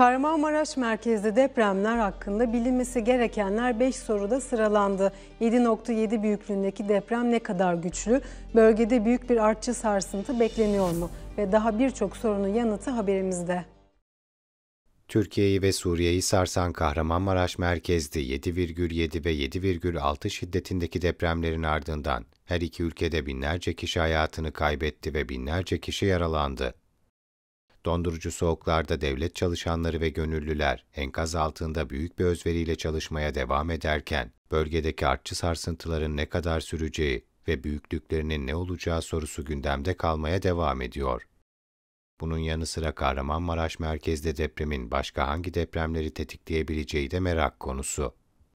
Kahramanmaraş merkezli depremler hakkında bilinmesi gerekenler 5 soruda sıralandı. 7.7 büyüklüğündeki deprem ne kadar güçlü? Bölgede büyük bir artçı sarsıntı bekleniyor mu? Ve daha birçok sorunun yanıtı haberimizde. Türkiye'yi ve Suriye'yi sarsan Kahramanmaraş merkezli 7,7 ve 7,6 şiddetindeki depremlerin ardından her iki ülkede binlerce kişi hayatını kaybetti ve binlerce kişi yaralandı. Dondurucu soğuklarda devlet çalışanları ve gönüllüler enkaz altında büyük bir özveriyle çalışmaya devam ederken, bölgedeki artçı sarsıntıların ne kadar süreceği ve büyüklüklerinin ne olacağı sorusu gündemde kalmaya devam ediyor. Bunun yanı sıra Kahramanmaraş merkezde depremin başka hangi depremleri tetikleyebileceği de merak konusu.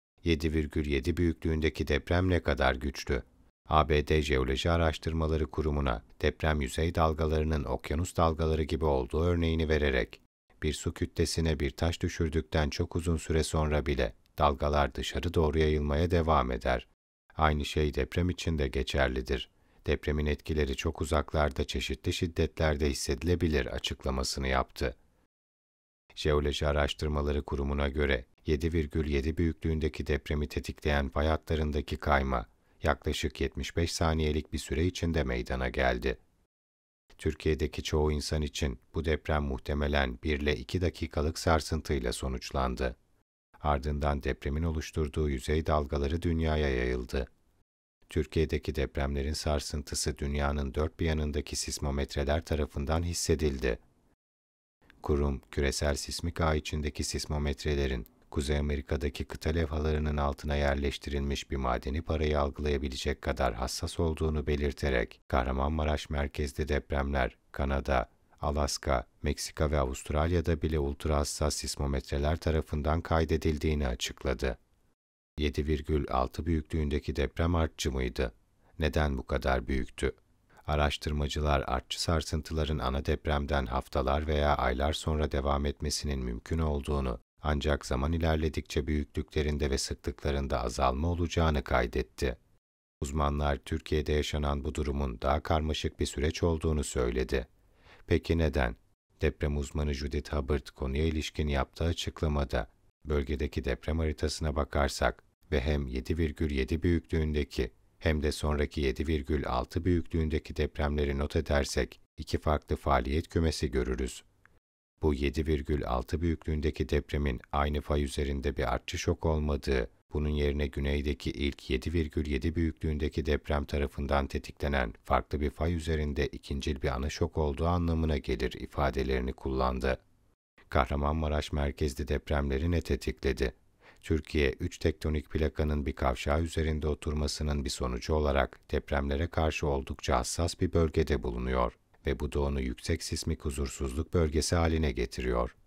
7,7 büyüklüğündeki deprem ne kadar güçlü? ABD Jeoloji Araştırmaları Kurumu'na deprem yüzey dalgalarının okyanus dalgaları gibi olduğu örneğini vererek, bir su kütlesine bir taş düşürdükten çok uzun süre sonra bile dalgalar dışarı doğru yayılmaya devam eder. Aynı şey deprem için de geçerlidir. Depremin etkileri çok uzaklarda çeşitli şiddetlerde hissedilebilir açıklamasını yaptı. Jeoloji Araştırmaları Kurumu'na göre 7,7 büyüklüğündeki depremi tetikleyen fay hatlarındaki kayma yaklaşık 75 saniyelik bir süre içinde meydana geldi. Türkiye'deki çoğu insan için bu deprem muhtemelen 1 ile 2 dakikalık sarsıntıyla sonuçlandı. Ardından depremin oluşturduğu yüzey dalgaları dünyaya yayıldı. Türkiye'deki depremlerin sarsıntısı dünyanın dört bir yanındaki sismometreler tarafından hissedildi. Kurum, küresel sismik ağ içindeki sismometrelerin Kuzey Amerika'daki kıta levhalarının altına yerleştirilmiş bir madeni parayı algılayabilecek kadar hassas olduğunu belirterek, Kahramanmaraş merkezli depremler, Kanada, Alaska, Meksika ve Avustralya'da bile ultra hassas sismometreler tarafından kaydedildiğini açıkladı. 7,6 büyüklüğündeki deprem artçı mıydı? Neden bu kadar büyüktü? Araştırmacılar artçı sarsıntıların ana depremden haftalar veya aylar sonra devam etmesinin mümkün olduğunu, ancak zaman ilerledikçe büyüklüklerinde ve sıklıklarında azalma olacağını kaydetti. Uzmanlar Türkiye'de yaşanan bu durumun daha karmaşık bir süreç olduğunu söyledi. Peki neden? Deprem uzmanı Judith Hubbard konuya ilişkin yaptığı açıklamada, bölgedeki deprem haritasına bakarsak ve hem 7,7 büyüklüğündeki hem de sonraki 7,6 büyüklüğündeki depremleri not edersek iki farklı faaliyet kümesi görürüz. Bu 7,6 büyüklüğündeki depremin aynı fay üzerinde bir artçı şok olmadığı, bunun yerine güneydeki ilk 7,7 büyüklüğündeki deprem tarafından tetiklenen farklı bir fay üzerinde ikincil bir ana şok olduğu anlamına gelir ifadelerini kullandı. Kahramanmaraş merkezli depremleri ne tetikledi? Türkiye, 3 tektonik plakanın bir kavşağı üzerinde oturmasının bir sonucu olarak depremlere karşı oldukça hassas bir bölgede bulunuyor ve bu da onu yüksek sismik huzursuzluk bölgesi haline getiriyor.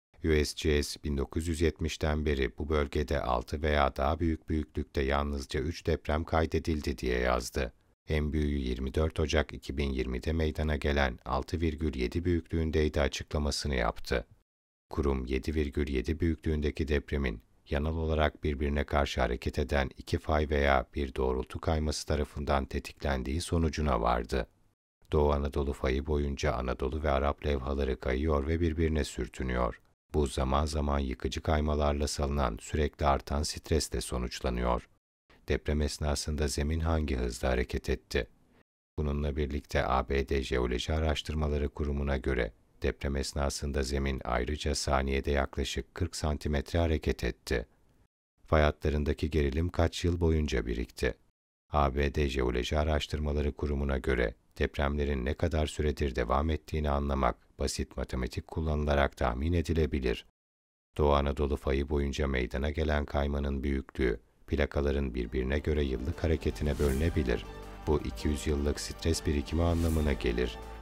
USGS 1970'ten beri bu bölgede 6 veya daha büyük büyüklükte yalnızca 3 deprem kaydedildi diye yazdı. En büyüğü 24 Ocak 2020'de meydana gelen 6,7 büyüklüğündeydi açıklamasını yaptı. Kurum 7,7 büyüklüğündeki depremin yanal olarak birbirine karşı hareket eden iki fay veya bir doğrultu kayması tarafından tetiklendiği sonucuna vardı. Doğu Anadolu fayı boyunca Anadolu ve Arap levhaları kayıyor ve birbirine sürtünüyor. Bu zaman zaman yıkıcı kaymalarla salınan sürekli artan stresle sonuçlanıyor. Deprem esnasında zemin hangi hızla hareket etti? Bununla birlikte ABD Jeoloji Araştırmaları Kurumu'na göre deprem esnasında zemin ayrıca saniyede yaklaşık 40 santimetre hareket etti. Fay hatlarındaki gerilim kaç yıl boyunca birikti? ABD Jeoloji Araştırmaları Kurumu'na göre depremlerin ne kadar süredir devam ettiğini anlamak basit matematik kullanılarak tahmin edilebilir. Doğu Anadolu fayı boyunca meydana gelen kaymanın büyüklüğü, plakaların birbirine göre yıllık hareketine bölünebilir. Bu 200 yıllık stres birikimi anlamına gelir.